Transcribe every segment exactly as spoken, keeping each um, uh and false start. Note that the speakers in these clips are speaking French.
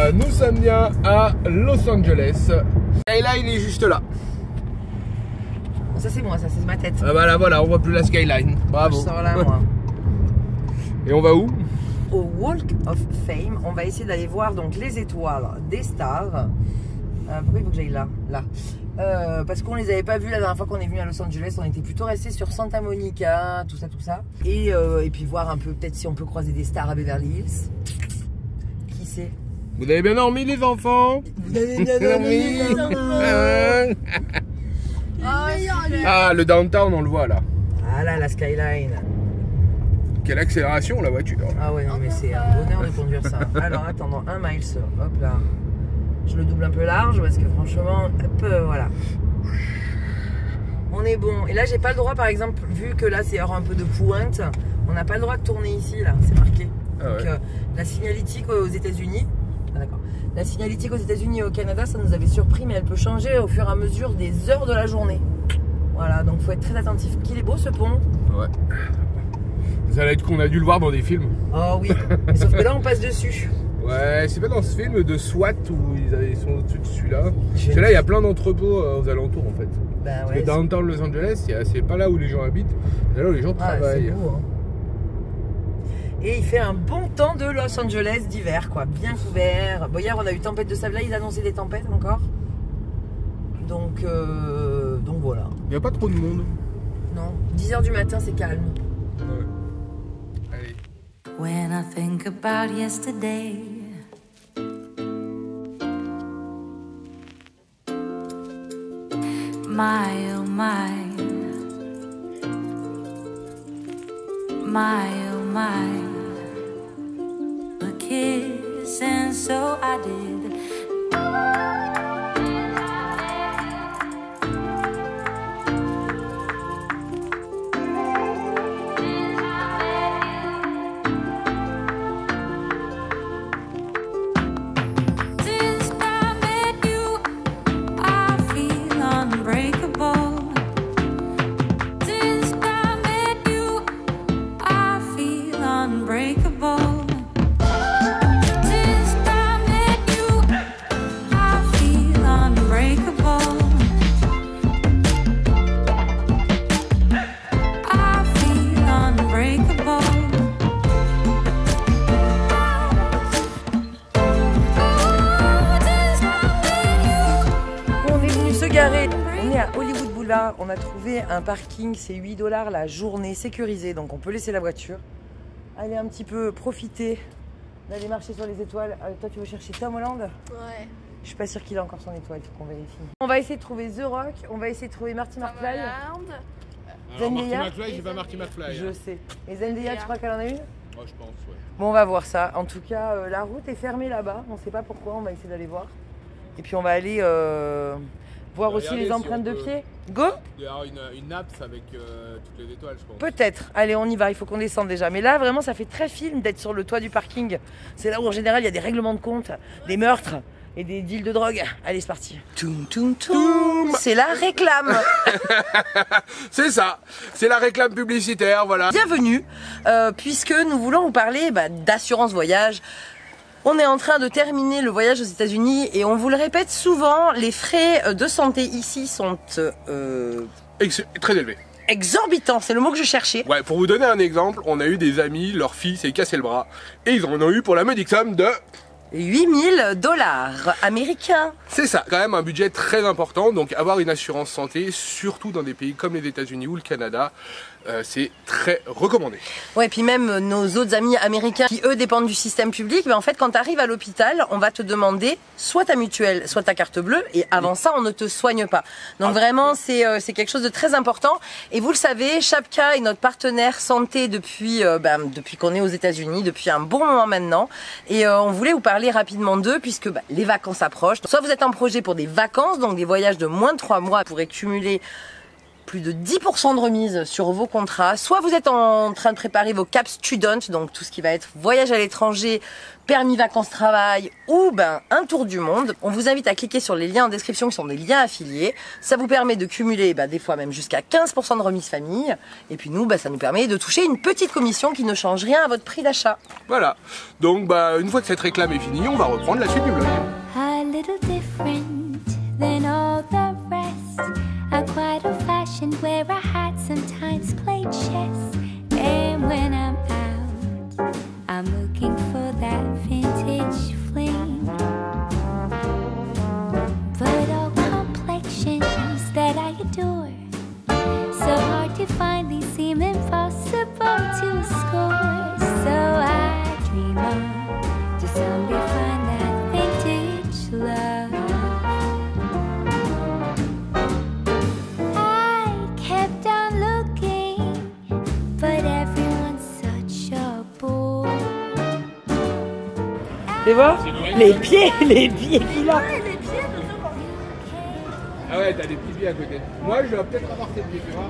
Euh, nous sommes bien à Los Angeles. Skyline est juste là. Ça c'est moi, ça c'est ma tête. Ah bah là voilà, on voit plus la skyline. Bravo. Je sors là moi. Et on va où? Au Walk of Fame. On va essayer d'aller voir donc les étoiles des stars. Euh, pourquoi il faut que j'aille là? Là. Euh, parce qu'on les avait pas vus la dernière fois qu'on est venu à Los Angeles. On était plutôt resté sur Santa Monica, tout ça, tout ça. Et, euh, et puis voir un peu peut-être si on peut croiser des stars à Beverly Hills. Qui sait? Vous avez bien dormi les enfants? Vous avez bien dormi les enfants? Ah, ah, le downtown, on le voit là. Ah là, la skyline. Quelle accélération la voiture. Ah ouais, non mais c'est un bonheur de conduire ça. Alors attendons, un miles, hop là. Je le double un peu large parce que franchement, hop, euh, voilà. On est bon. Et là, j'ai pas le droit, par exemple, vu que là c'est hors un peu de pointe, on n'a pas le droit de tourner ici, là, c'est marqué. Ah ouais. Donc euh, la signalétique aux États-Unis, ah, d'accord. La signalétique aux États-Unis et au Canada, ça nous avait surpris, mais elle peut changer au fur et à mesure des heures de la journée. Voilà, donc faut être très attentif. Qu'il est beau ce pont. Ouais. Ça va être qu'on a dû le voir dans des films. Oh oui, mais sauf que là on passe dessus. Ouais, c'est pas dans ce film de SWAT où ils, avaient, ils sont au-dessus de celui-là. Parce que là, il y a plein d'entrepôts euh, aux alentours en fait. Ben Parce ouais, que downtown Los Angeles, c'est pas là où les gens habitent, c'est là où les gens ah, travaillent. c'est beau, hein. Et il fait un bon temps de Los Angeles d'hiver, quoi, bien couvert. Bon, hier on a eu tempête de sable, là ils annonçaient des tempêtes encore. Donc, euh, donc voilà. Il n'y a pas trop de monde. Non, dix heures du matin c'est calme. Ouais. Allez. When I think about yesterday, my oh my, my oh my, a kiss and so I did. On est à Hollywood Boulevard, on a trouvé un parking, c'est huit dollars la journée, sécurisé, donc on peut laisser la voiture. Allez un petit peu profiter d'aller marcher sur les étoiles. Euh, toi tu veux chercher Tom Holland? Ouais. Je suis pas sûre qu'il a encore son étoile, il faut qu'on vérifie. On va essayer de trouver The Rock, on va essayer de trouver Marty McFly. Alors Zendaya. Marty McFly, j'ai pas Marty McFly. Je hein. sais. Et Zendaya, tu crois qu'elle en a une? Moi je pense, ouais. Bon, on va voir ça. En tout cas, euh, la route est fermée là-bas. On sait pas pourquoi, on va essayer d'aller voir. Et puis on va aller euh, voir aussi les empreintes de pied. Go! Il y aura une, une app avec euh, toutes les étoiles, je pense. Peut-être. Allez, on y va. Il faut qu'on descende déjà. Mais là, vraiment, ça fait très film d'être sur le toit du parking. C'est là où, en général, il y a des règlements de compte, des meurtres et des deals de drogue. Allez, c'est parti. Toum, toum, toum. C'est la réclame. C'est ça. C'est la réclame publicitaire, voilà. Bienvenue, euh, puisque nous voulons vous parler bah, d'assurance voyage. On est en train de terminer le voyage aux États-Unis et on vous le répète souvent, les frais de santé ici sont euh, Ex très élevé. exorbitants, c'est le mot que je cherchais. Ouais, pour vous donner un exemple, on a eu des amis, leur fille s'est cassé le bras et ils en ont eu pour la modique somme de huit mille dollars américains. C'est ça, quand même un budget très important, donc avoir une assurance santé, surtout dans des pays comme les États-Unis ou le Canada, euh, c'est très recommandé. Ouais, puis même nos autres amis américains qui eux dépendent du système public, mais en fait quand tu arrives à l'hôpital, on va te demander soit ta mutuelle, soit ta carte bleue, et avant ça on ne te soigne pas. Donc ah, vraiment c'est euh, c'est quelque chose de très important. Et vous le savez, Chapka est notre partenaire santé depuis euh, ben, depuis qu'on est aux États-Unis, depuis un bon moment maintenant. Et euh, on voulait vous parler rapidement d'eux puisque bah, les vacances approchent. Soit vous êtes en projet pour des vacances, donc des voyages de moins de trois mois, vous pourrez cumuler plus de dix pour cent de remise sur vos contrats. Soit vous êtes en train de préparer vos cap student, donc tout ce qui va être voyage à l'étranger, permis vacances-travail ou ben, un tour du monde. On vous invite à cliquer sur les liens en description qui sont des liens affiliés. Ça vous permet de cumuler ben, des fois même jusqu'à quinze pour cent de remise famille. Et puis nous, ben, ça nous permet de toucher une petite commission qui ne change rien à votre prix d'achat. Voilà. Donc bah, une fois que cette réclame est finie, on va reprendre la suite du blog. A little different than all the rest. I'm quite old-fashioned where I had sometimes played chess. And when I'm out, I'm looking for that vintage fling. But all complexions that I adore, so hard to find, these seem impossible to score. So I dream on to someday find that vintage love. I kept on looking, but everyone's such a bore. Tu vois? Les pieds, les pieds qu'il a. Ah ouais, t'as des petits pieds à côté. Moi, je dois peut-être avoir tes pieds, tu vois.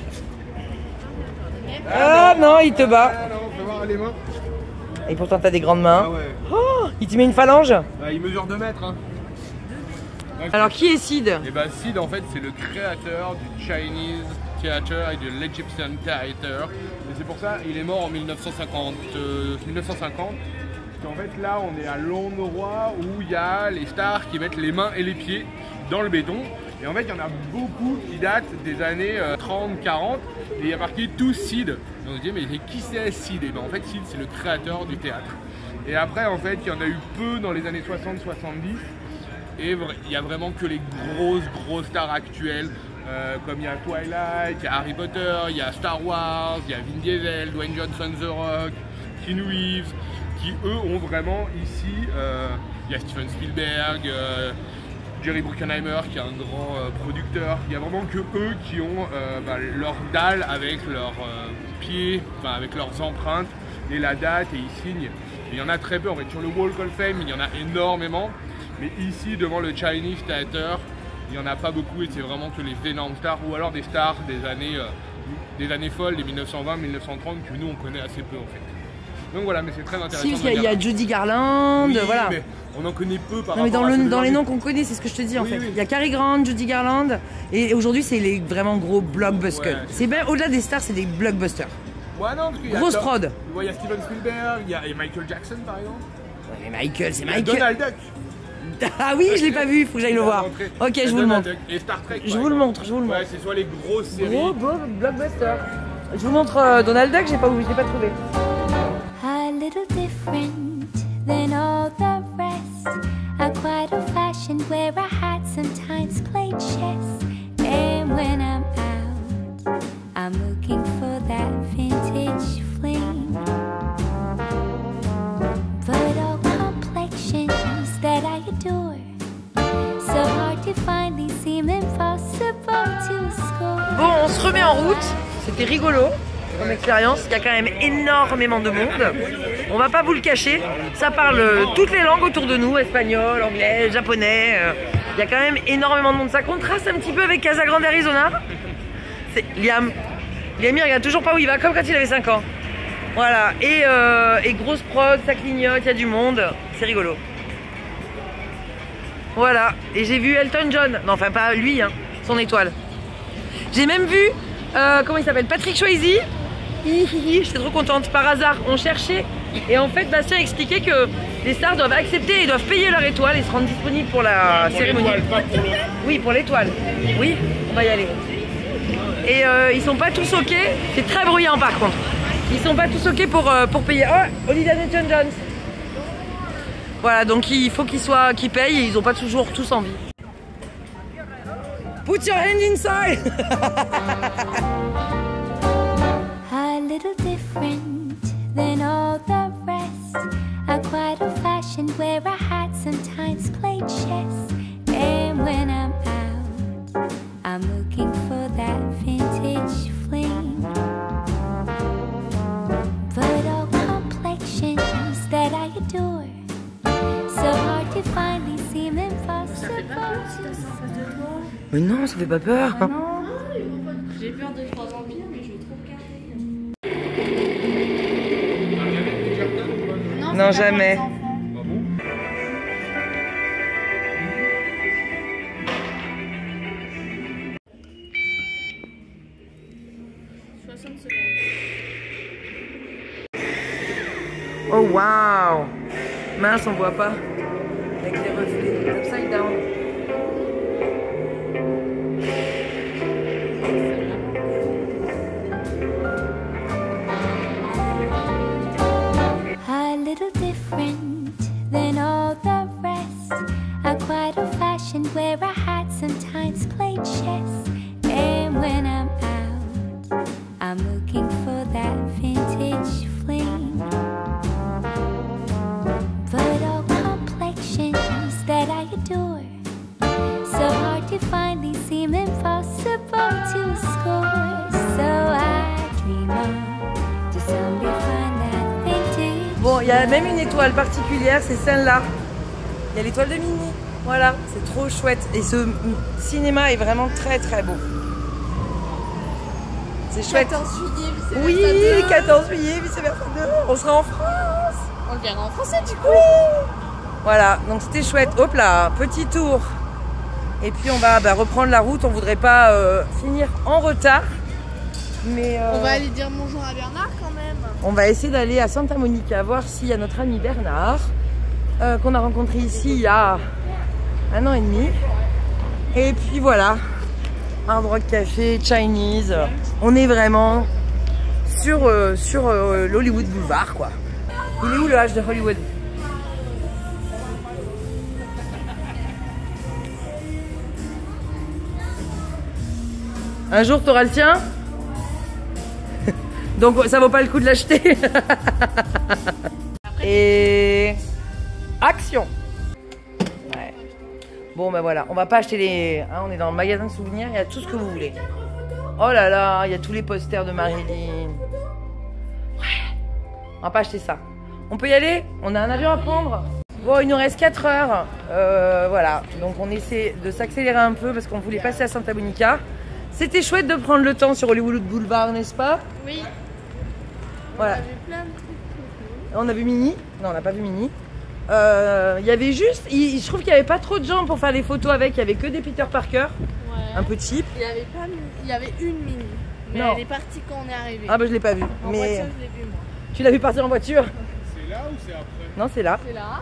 Ah non, il te bat. Ah non, on peut voir les mains. Et pourtant t'as des grandes mains. Ah ouais. Oh, il te met une phalange. Bah, il mesure deux mètres. Hein. Ouais, Alors qui est Sid? Et bah Sid en fait c'est le créateur du Chinese Theater et de l'Egyptian Theater. Et c'est pour ça il est mort en mille neuf cent cinquante. Euh, mille neuf cent cinquante. Parce qu'en fait là on est à l'endroit où il y a les stars qui mettent les mains et les pieds dans le béton. Et en fait il y en a beaucoup qui datent des années euh, trente quarante. Et il y a marqué tout Sid. Et on se dit mais qui c'est Sid? Et ben en fait Sid c'est le créateur du théâtre. Et après en fait il y en a eu peu dans les années soixante soixante-dix. Et il n'y a vraiment que les grosses grosses stars actuelles, euh, comme il y a Twilight, il y a Harry Potter, il y a Star Wars, il y a Vin Diesel, Dwayne Johnson The Rock, Keanu Reeves, qui eux ont vraiment ici, euh, il y a Steven Spielberg, euh, Jerry Bruckheimer qui est un grand euh, producteur, il n'y a vraiment que eux qui ont euh, bah, leur dalle avec leurs euh, pieds, enfin avec leurs empreintes et la date et ils signent. Il y en a très peu en fait, sur le Walk of Fame il y en a énormément. Mais ici, devant le Chinese Theater, il n'y en a pas beaucoup et c'est vraiment que les énormes stars ou alors des stars des années, euh, des années folles, des mille neuf cent vingt mille neuf cent trente que nous on connaît assez peu en fait. Donc voilà, mais c'est très intéressant. Si, il y, y a Judy Garland, oui, voilà. Mais on en connaît peu par non, mais rapport dans, à le, dans les noms qu'on connaît, c'est ce que je te dis en oui, fait. Oui. Il y a Cary Grant, Judy Garland, et aujourd'hui c'est les vraiment gros blockbusters. Ouais. C'est bien au-delà des stars, c'est des blockbusters. Ouais, non, parce grosse y a, prod. Il y a Steven Spielberg, il y a Michael Jackson par exemple. Ouais, mais Michael, c'est Michael. Donald Duck. Ah oui, je l'ai pas vu, il faut que j'aille le voir. Ok, je vous le montre. Et Star Trek. Je vous le montre, je vous le montre. Ouais, c'est soit les grosses séries. Gros blockbuster. Je vous montre euh, Donald Duck, j'ai pas je l'ai pas trouvé. A little different than all the rest. I'm quite old-fashioned where I had sometimes played chess. And when I'm out, I'm looking for that vintage fling. But all complexions that I adore, so hard to find, these seem impossible to score. Bon, on se remet en route. C'était rigolo comme expérience. Il y a quand même énormément de monde. On va pas vous le cacher. Ça parle toutes les langues autour de nous, espagnol, anglais, japonais. Il y a quand même énormément de monde. Ça contraste un petit peu avec Casa Grande, Arizona. C'est Liam. Liam, il regarde toujours pas où il va, comme quand il avait cinq ans. Voilà. Et, euh, et grosse prod, ça clignote, il y a du monde. C'est rigolo. Voilà. Et j'ai vu Elton John. Non, enfin pas lui, hein. Son étoile. J'ai même vu, euh, comment il s'appelle, Patrick Swayze. J'étais trop contente. Par hasard, on cherchait. Et en fait, Bastien expliquait que les stars doivent accepter et doivent payer leur étoile et se rendre disponibles pour la pour cérémonie. Pas pour le... Oui, pour l'étoile. Oui, on va y aller. Et euh, ils sont pas tous ok. C'est très bruyant par contre. Ils sont pas tous ok pour, euh, pour payer. Oh, Olivia Newton-John. Voilà, donc il faut qu'ils soient, qu'ils payent et ils ont pas toujours tous envie. Put your hand inside. A little different than all the rest. I'm quite old-fashioned where I had sometimes played chess. And when I'm out, I'm looking for that vintage fling. But all complexions that I adore, so hard to find, these seem impossible to score. Mais non, ça fait pas peur. Ah J'ai peur de trois zombies, mais je vais trop regarder. T'as regardé Bridgerton ou pas? Non, Non, c'est pas jamais. pour les enfants. Ah bon? soixante secondes. Oh waouh! Mince, on voit pas. Avec les reflets. Upside down. A little different than all the rest. I'm quite old-fashioned where I had sometimes played chess. And when I'm out, I'm looking for that vintage fling. But all complexions that I adore, so hard to find, they seem impossible to score. So I dream on to someday find that vintage. Bon, il y a même une étoile particulière, c'est celle-là. Il y a l'étoile de Minnie. Voilà, c'est trop chouette. Et ce cinéma est vraiment très très beau. C'est chouette. quatorze juillet, vice-versa Oui, deux. quatorze juillet, vice-versa deux. On sera en France. On le verra en français du coup. Voilà, donc c'était chouette. Hop là, petit tour. Et puis on va bah, reprendre la route. On voudrait pas euh, finir en retard. Mais euh, On va aller dire bonjour à Bernard quand même. on va essayer d'aller à Santa Monica voir s'il y a notre ami Bernard euh, qu'on a rencontré ici il y a un an et demi. Et puis voilà, Hard Rock Café, Chinese. On est vraiment sur, euh, sur euh, l'Hollywood Boulevard quoi. Il est où le H de Hollywood? Un jour t'auras le tien? Donc ça vaut pas le coup de l'acheter. Et action. Ouais. Bon ben voilà, on va pas acheter les. Hein, on est dans le magasin de souvenirs, il y a tout ce que vous voulez. Oh là là, il y a tous les posters de Marilyn. Ouais. On va pas acheter ça. On peut y aller? On a un avion à prendre. Bon, il nous reste quatre heures. Euh, voilà, donc on essaie de s'accélérer un peu parce qu'on voulait passer à Santa Monica. C'était chouette de prendre le temps sur Hollywood Boulevard, n'est-ce pas? Oui. Voilà. On a vu plein de trucs. On a vu Minnie. Non, on n'a pas vu Minnie. Euh, Il y avait juste. il- je trouve qu'il n'y avait pas trop de gens pour faire les photos avec. Il n'y avait que des Peter Parker. Ouais. Un peu cheap. Il y avait pas Minnie. Il y avait une mini. Mais Non. elle est partie quand on est arrivé. Ah bah je l'ai pas vu. En Mais voiture, je l'ai vu moi. tu l'as vu partir en voiture? C'est là ou c'est après? Non, c'est là. C'est là.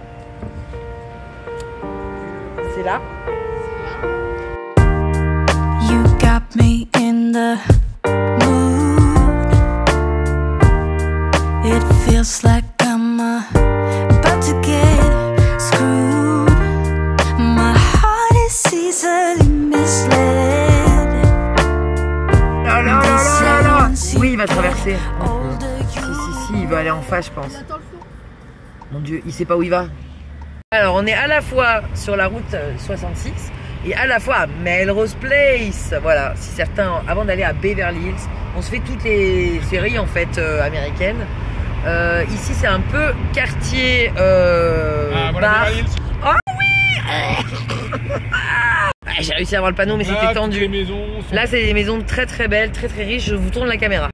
C'est là. C'est là. You got me in the mood. It feels like I'm uh, about to get screwed. My heart is easily misled. Là, là, là, là, là, là. Oui, il va traverser. Older Si, you si, si, il va aller en face, je pense. Attends le fond. Mon Dieu, il sait pas où il va. Alors, on est à la fois sur la route euh, soixante-six et à la fois à Melrose Place. Voilà, si certains, avant d'aller à Beverly Hills, on se fait toutes les séries en fait euh, américaines. Euh, ici, c'est un peu quartier euh, Ah voilà, bar. Beverly Hills. Ah, j'ai réussi à avoir le panneau, mais Là, c'était toutes tendu. les maisons sont- Là, c'est des maisons très très belles, très très riches. Je vous tourne la caméra.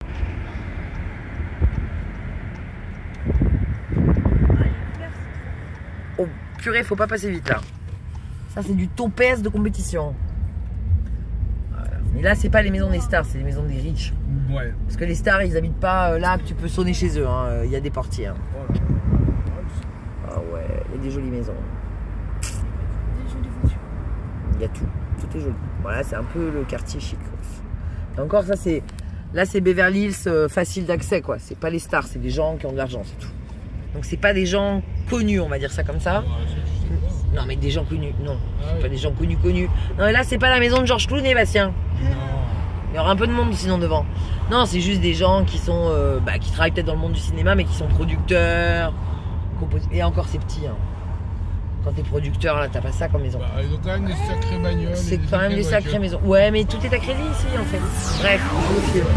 Oh purée, faut pas passer vite là. Ça, c'est du topaz de compétition. Voilà. Mais là, c'est pas les maisons des stars, c'est les maisons des riches. Ouais. Parce que les stars, ils habitent pas euh, là que tu peux sonner chez eux. hein. Il y a des portiers. hein. Ah ouais, il y a des jolies maisons. Des jolies voitures. Il y a tout, tout est joli. Voilà, c'est un peu le quartier chic. Et encore, ça c'est, là c'est Beverly Hills euh, facile d'accès quoi. C'est pas les stars, c'est des gens qui ont de l'argent, c'est tout. Donc c'est pas des gens connus, on va dire ça comme ça. Ouais, c'est- je sais pas. Non mais des gens connus, non, Ah c'est oui. pas des gens connus connus. Non mais là c'est pas la maison de George Clooney, Bastien. Non. Il y aura un peu de monde sinon devant. Non, c'est juste des gens qui sont, euh, bah, qui travaillent peut-être dans le monde du cinéma, mais qui sont producteurs, compositeurs. Et encore c'est petit. Hein. Quand t'es producteur, là t'as pas ça comme maison. Bah, ils ont quand même des sacrées bagnoles. C'est et quand même des sacrées voitures. maisons. Ouais, mais tout est à crédit ici en fait. Bref, je vous filme.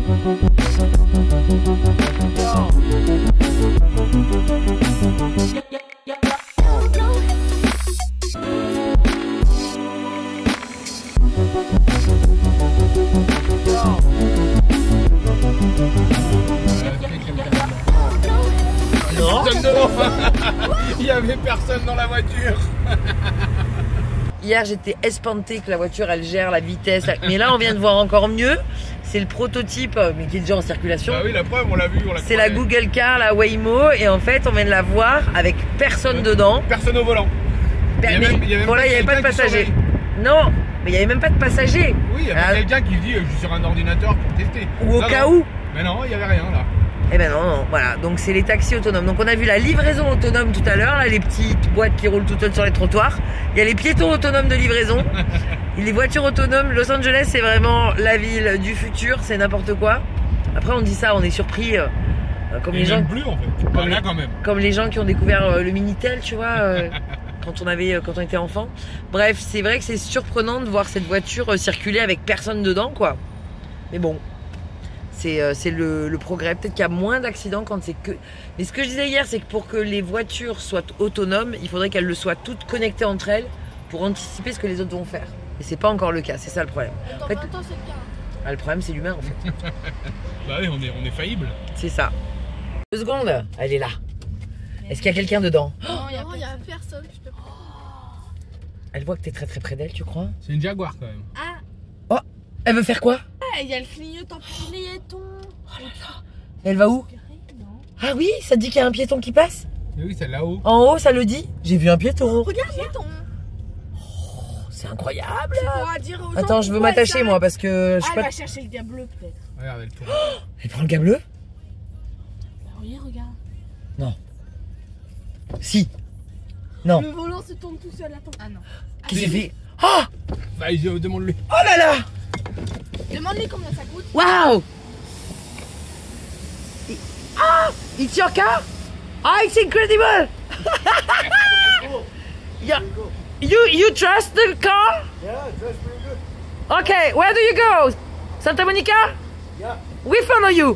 Non. Il y avait personne dans la voiture. Hier, j'étais espantée que la voiture, elle gère la vitesse. Mais là, on vient de voir encore mieux. C'est le prototype, mais qui est déjà en circulation. Ah oui, la preuve, on l'a vu. C'est la Google Car, la Waymo. Et en fait, on vient de la voir avec personne dedans. Personne au volant. Per Il y a même- il y a même bon, là, pas il n'y avait pas de quelqu'un qui passagers. surveille. Non, mais il n'y avait même pas de passagers. Oui, il y avait Ah. quelqu'un qui dit euh, je suis sur un ordinateur pour tester. Ou au Non, cas non. où. Mais non, il n'y avait rien là. Eh ben non, non, voilà. Donc c'est les taxis autonomes. Donc on a vu la livraison autonome tout à l'heure, là, les petites boîtes qui roulent toutes seules sur les trottoirs. Il y a les piétons autonomes de livraison. Et les voitures autonomes. Los Angeles, c'est vraiment la ville du futur, c'est n'importe quoi. Après, on dit ça, on est surpris. euh, comme Et les gens, même plus en fait. Bah, là quand même. comme les gens qui ont découvert euh, le Minitel, tu vois, euh, quand on avait, euh, quand on était enfant. Bref, c'est vrai que c'est surprenant de voir cette voiture euh, circuler avec personne dedans, quoi. Mais bon. C'est euh, c'est le, le progrès. Peut-être qu'il y a moins d'accidents quand c'est que... Mais ce que je disais hier, c'est que pour que les voitures soient autonomes, il faudrait qu'elles le soient toutes connectées entre elles pour anticiper ce que les autres vont faire. Et c'est pas encore le cas, c'est ça le problème. Dans En fait- vingt ans, c'est le cas. Ah, le problème, c'est l'humain, en fait. Bah oui, on est, on est faillible. C'est ça. Deux secondes, elle est là. Est-ce qu'il y a quelqu'un dedans? Non, il n'y a, personne, je te prends. Elle voit que t'es très très près d'elle, tu crois? C'est une Jaguar quand même. Ah, Oh, elle veut faire quoi? il y a le clignotant piéton. Elle va où? Non. Ah oui, ça te dit qu'il y a un piéton qui passe? Mais oui, c'est là-haut. En haut, ça le dit? J'ai vu un piéton. Regarde, piéton. C'est incroyable. Tu pourras dire aux gens Attends, je veux pourquoi m'attacher ça- moi parce que je Ah, sais elle pas. va chercher le diable bleu peut-être. Regarde, elle tourne. Elle prend le gars bleu? Bah oui, regarde. Non. Si. Non. Le volant se tourne tout seul, attends. Ah non. Qu'est-ce qu'il fait? Oh! Bah, demande-lui. Oh là là! Demande-lui combien ça coûte. Wow! Ah! It's your car? Ah, it's incredible! Yeah. You you trust the car? Yeah, that's pretty good. Okay, where do you go? Santa Monica? Yeah. We follow you.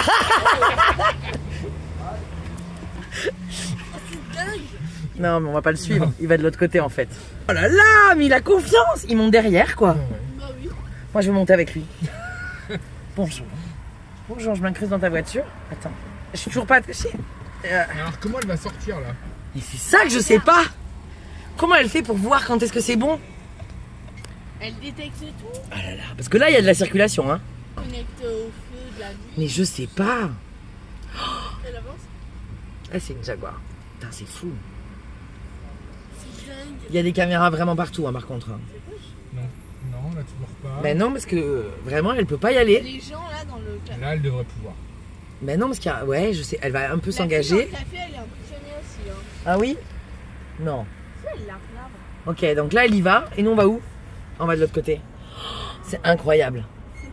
Non, mais on va pas le suivre. Il va de l'autre côté en fait. Oh là là, mais il a confiance. Il monte derrière quoi. Bah oui. Moi, je vais monter avec lui. Bonjour. Bonjour, je m'incruste dans ta voiture. Attends, je suis toujours pas attachée. Euh, Alors, comment elle va sortir là? Mais c'est ça que je sais pas. Comment elle fait pour voir quand est-ce que c'est bon? Elle détecte tout. Ah là là, parce que là, il y a de la circulation, hein. Connecte au feu de la nuit. Mais je sais pas. Elle avance. Ah, c'est une Jaguar. Putain, c'est fou. C'est dingue. Il y a des caméras vraiment partout, hein, par contre. hein. Non, non, là toujours pas. Mais non, parce que euh, vraiment, elle peut pas y aller. Les gens là dans le café. Là, elle devrait pouvoir. Mais non, parce qu'il y a... Ouais, je sais, elle va un peu La fille dans s'engager. le café, elle est impressionnée aussi. Hein. Ah oui? Non. Si, elle largue l'arbre. Ok, donc là, elle y va. Et nous, on va où? On va de l'autre côté. C'est incroyable.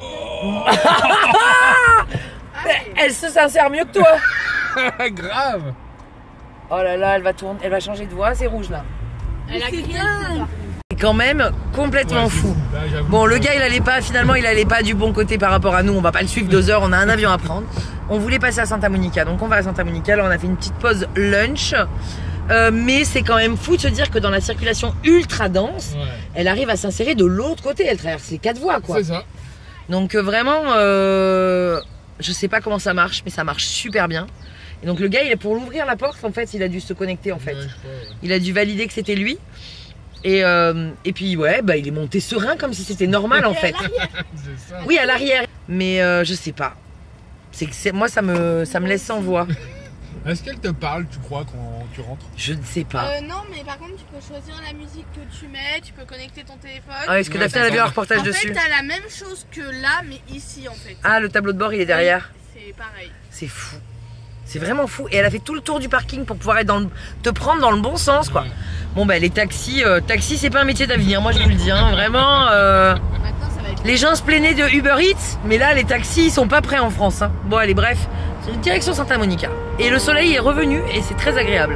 Elle se sincère mieux que toi. Grave. Oh là là, elle va tourner, elle va changer de voix, c'est rouge là. Elle a crié. C'est quand même complètement Ouais, c'est fou. Là, j'avoue Bon, que- le gars, il allait pas, finalement, il allait pas du bon côté par rapport à nous. On va pas le suivre deux heures, on a un avion à prendre. On voulait passer à Santa Monica, donc on va à Santa Monica. Là, on a fait une petite pause lunch. Euh, mais c'est quand même fou de se dire que dans la circulation ultra dense, Ouais. elle arrive à s'insérer de l'autre côté. Elle traverse les quatre voies, quoi. C'est ça. Donc euh, vraiment, euh, je sais pas comment ça marche, mais ça marche super bien. Et donc le gars, il est pour l'ouvrir la porte, en fait, il a dû se connecter, en fait. Ouais, je crois, ouais. Il a dû valider que c'était lui. Et, euh, et puis ouais, bah il est monté serein comme si c'était normal en fait. C'est ça. Oui, à l'arrière. Mais euh, je sais pas. C'est que c'est moi ça me ça me laisse sans voix. Est-ce qu'elle te parle, tu crois, quand tu rentres? Je ne sais pas. Euh, non, mais par contre, tu peux choisir la musique que tu mets, tu peux connecter ton téléphone. Ah, est-ce que Ouais, Daphné elle a vu un d'accord. reportage en dessus? fait, t'as la même chose que là, mais ici en fait. Ah, le tableau de bord il est derrière. C'est pareil. C'est fou. C'est vraiment fou. Et elle a fait tout le tour du parking pour pouvoir être dans le... te prendre dans le bon sens quoi. Ouais. Bon bah les taxis, euh, taxi c'est pas un métier d'avenir, moi je vous le dis, hein, vraiment. euh, Maintenant, ça va être. Les gens se plaignaient de Uber Eats, mais là les taxis ils sont pas prêts en France. Hein. Bon allez bref, c'est une direction Santa Monica. Et le soleil est revenu et c'est très agréable.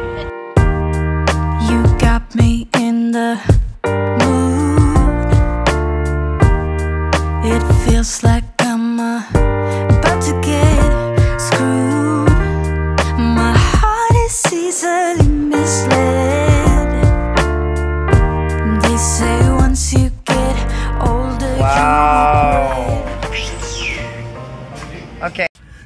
You got me in the mood. It feels like I'm a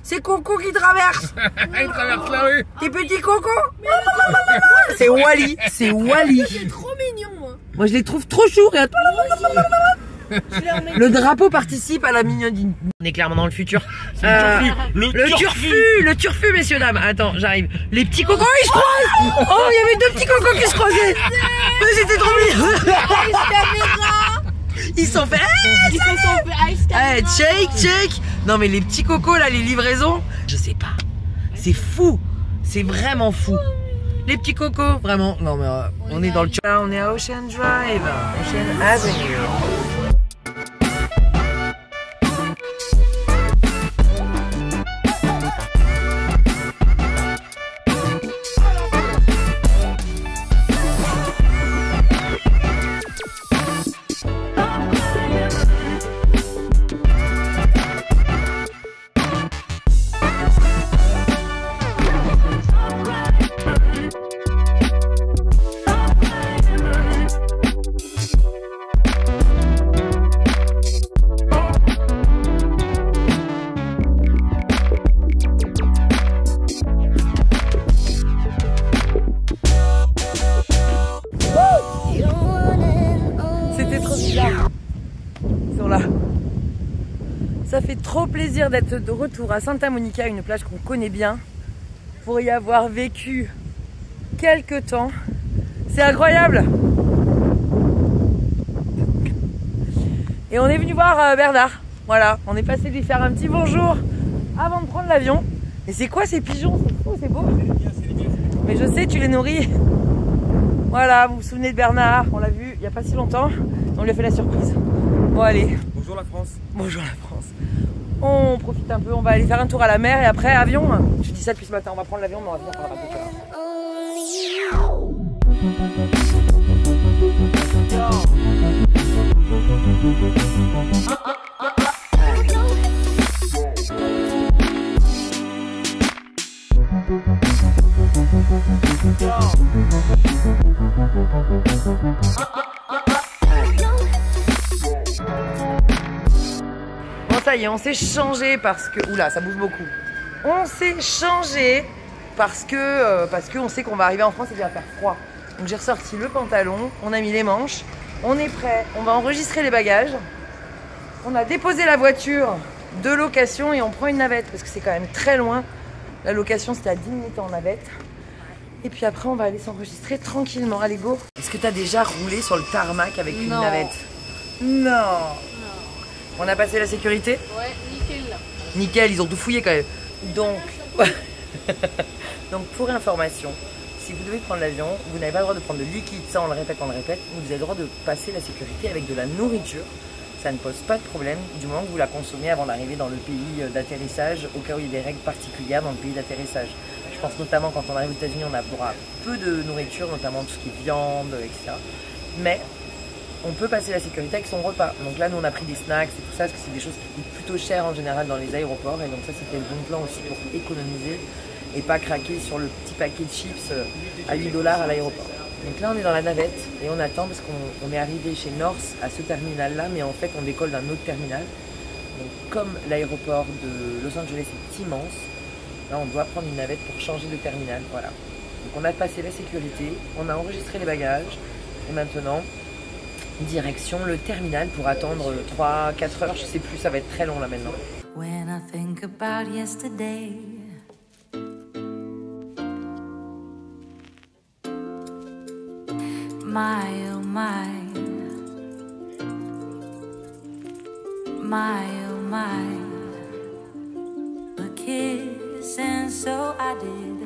C'est Coco qui traverse. Il traverse la rue. Tes petits cocos. C'est Wally, c'est Wally. C'est trop mignon, moi. Moi je les trouve trop choux. Regarde. Le drapeau participe à la mignonine. On est clairement dans le futur. Euh, Le, le turfu, le turfu, messieurs dames. Attends, j'arrive. Les petits cocos, ils se croisent. Oh, il y avait deux petits cocos qui se croisaient. Mais c'était trop mignon. Ils sont fait. Ils se sont fait ice Eh, check, check. Non mais les petits cocos là, les livraisons, je sais pas. C'est fou. C'est vraiment fou. Les petits cocos, vraiment. Non mais euh, on est dans le là, on est à Ocean Drive, Ocean Avenue. C'était trop bizarre. Ils sont là. Ça fait trop plaisir d'être de retour à Santa Monica, une plage qu'on connaît bien, pour y avoir vécu quelques temps. C'est incroyable. Et on est venu voir euh, Bernard. Voilà, on est passé lui faire un petit bonjour avant de prendre l'avion. Et c'est quoi ces pigeons? C'est fou, c'est beau. Mais je sais, tu les nourris. Voilà, vous vous souvenez de Bernard, on l'a vu il n'y a pas si longtemps, on lui a fait la surprise. Bon allez. Bonjour la France. Bonjour la France. On profite un peu, on va aller faire un tour à la mer et après avion. Je dis ça depuis ce matin, on va prendre l'avion mais on va venir par la bateau. Bon ça y est, on s'est changé parce que... Oula, ça bouge beaucoup. On s'est changé parce que euh, parce qu'on sait qu'on va arriver en France et qu'il va faire froid. Donc j'ai ressorti le pantalon, on a mis les manches, on est prêt, on va enregistrer les bagages. On a déposé la voiture de location et on prend une navette parce que c'est quand même très loin. La location c'était à dix minutes en navette. Et puis après on va aller s'enregistrer tranquillement. Allez go. Est-ce que tu as déjà roulé sur le tarmac avec une Non. navette? Non. Non. On a passé la sécurité? Ouais, nickel là. Nickel, ils ont tout fouillé quand même. Donc, donc pour information, si vous devez prendre l'avion, vous n'avez pas le droit de prendre de liquide, ça on le répète, on le répète, mais vous avez le droit de passer la sécurité avec de la nourriture. Ça ne pose pas de problème du moment que vous la consommez avant d'arriver dans le pays d'atterrissage, au cas où il y a des règles particulières dans le pays d'atterrissage. Je pense notamment quand on arrive aux États-Unis, on a droit à peu de nourriture, notamment tout ce qui est viande, et cetera. Mais on peut passer la sécurité avec son repas. Donc là, nous, on a pris des snacks et tout ça, parce que c'est des choses qui coûtent plutôt cher en général dans les aéroports. Et donc ça, c'était le bon plan aussi pour économiser et pas craquer sur le petit paquet de chips à huit dollars à l'aéroport. Donc là, on est dans la navette et on attend parce qu'on est arrivé chez North à ce terminal-là, mais en fait, on décolle d'un autre terminal. Donc comme l'aéroport de Los Angeles est immense, là, on doit prendre une navette pour changer de terminal. Voilà. Donc on a passé la sécurité, on a enregistré les bagages et maintenant... direction le terminal pour attendre trois à quatre heures, je sais plus, ça va être très long là maintenant. When I think about yesterday, my oh my, my oh my, a kiss and so I did.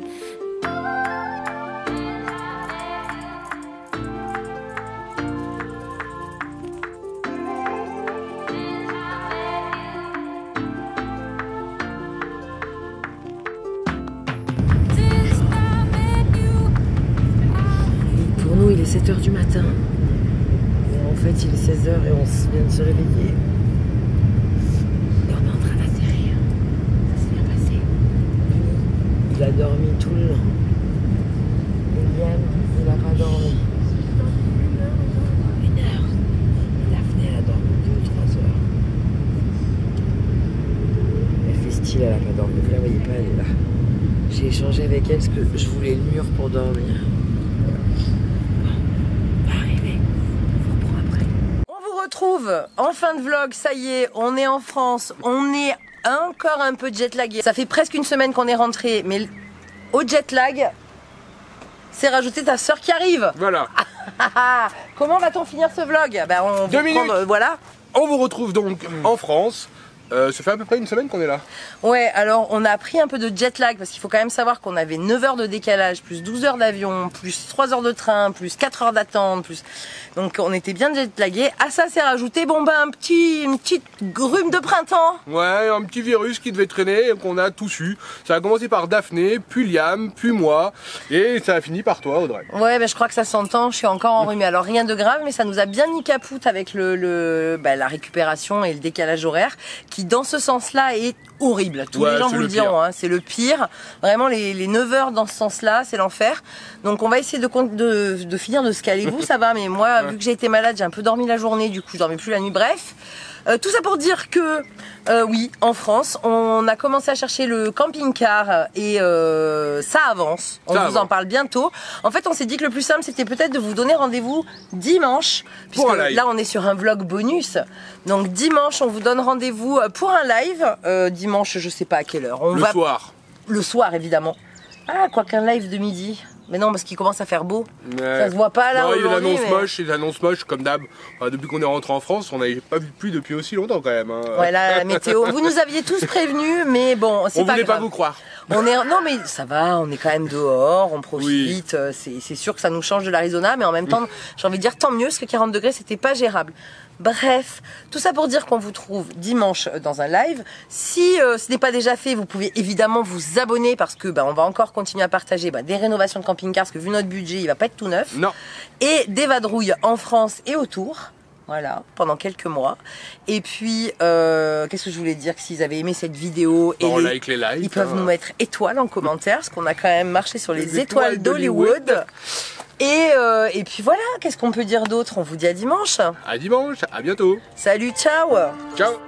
Il est sept heures du matin. Et en fait, il est seize heures et on vient de se réveiller. Et on est en train d'atterrir. Ça s'est bien passé. Il a dormi tout le long. William, il n'a pas dormi. Une heure. Daphné a dormi deux ou trois heures. Elle fait Mathilde, elle a pas dormi, vous la voyez pas, elle est là. J'ai échangé avec elle parce que je voulais le mur pour dormir. On va arriver, on vous reprend après. On vous retrouve en fin de vlog, ça y est, on est en France, on est encore un peu jet lagué. Ça fait presque une semaine qu'on est rentré, mais au jet lag, c'est rajouter ta soeur qui arrive. Voilà. Comment va-t-on finir ce vlog? Ben, on Deux vous minutes. prend, euh, voilà. On vous retrouve donc en France. Euh, ça fait à peu près une semaine qu'on est là. Ouais, alors on a pris un peu de jet lag parce qu'il faut quand même savoir qu'on avait neuf heures de décalage, plus douze heures d'avion, plus trois heures de train, plus quatre heures d'attente, plus... Donc on était bien jet lagué. À ça s'est rajouté, bon ben un petit, une petite grume de printemps. Ouais, un petit virus qui devait traîner et qu'on a tous eu. Ça a commencé par Daphné, puis Liam, puis moi, et ça a fini par toi, Audrey. Ouais, ben je crois que ça s'entend, je suis encore enrhumée. Alors rien de grave, mais ça nous a bien mis capoute avec le, le ben, la récupération et le décalage horaire, qui dans ce sens-là est horrible. Tous Ouais, les gens c'est vous le le pire. diront, hein, c'est le pire. Vraiment, les, les neuf heures dans ce sens-là, c'est l'enfer. Donc on va essayer de, de, de finir de se caler. Vous, ça va, mais moi, vu que j'ai été malade, j'ai un peu dormi la journée, du coup je dormais plus la nuit. Bref, euh, tout ça pour dire que, euh, oui, en France, on a commencé à chercher le camping-car et euh, ça avance. On Ça vous avance. en parle bientôt. En fait, on s'est dit que le plus simple, c'était peut-être de vous donner rendez-vous dimanche, puisque Pour un live. là, on est sur un vlog bonus. Donc dimanche, on vous donne rendez-vous pour un live. Euh, dimanche, je sais pas à quelle heure. On Le va soir. le soir, évidemment. Ah, quoi qu'un live de midi. Mais non, parce qu'il commence à faire beau. Ouais. Ça se voit pas là Non, il y a une aujourd'hui, annonce mais- moche, une annonce moche comme d'hab. Enfin, depuis qu'on est rentré en France, on n'avait pas vu de pluie depuis aussi longtemps quand même. Hein. Ouais, là, la météo. Vous nous aviez tous prévenus, mais bon, c'est On pas voulait grave. pas vous croire. On est, non mais ça va, on est quand même dehors, on profite. euh, C'est c'est sûr que ça nous change de l'Arizona, mais en même temps, j'ai envie de dire tant mieux, parce que quarante degrés, c'était pas gérable. Bref, tout ça pour dire qu'on vous trouve dimanche dans un live. Si euh, ce n'est pas déjà fait, vous pouvez évidemment vous abonner parce que bah, on va encore continuer à partager bah, des rénovations de camping-car, parce que vu notre budget, il va pas être tout neuf. Non. Et des vadrouilles en France et autour. Voilà, pendant quelques mois. Et puis, euh, qu'est-ce que je voulais dire, que s'ils avaient aimé cette vidéo, et On les- like les likes. ils peuvent hein. nous mettre étoiles en commentaire, parce qu'on a quand même marché sur les, Les étoiles, étoiles d'Hollywood. d'Hollywood. Et, euh, et puis voilà, qu'est-ce qu'on peut dire d'autre? On vous dit à dimanche. À dimanche, à bientôt. Salut, ciao! Ciao.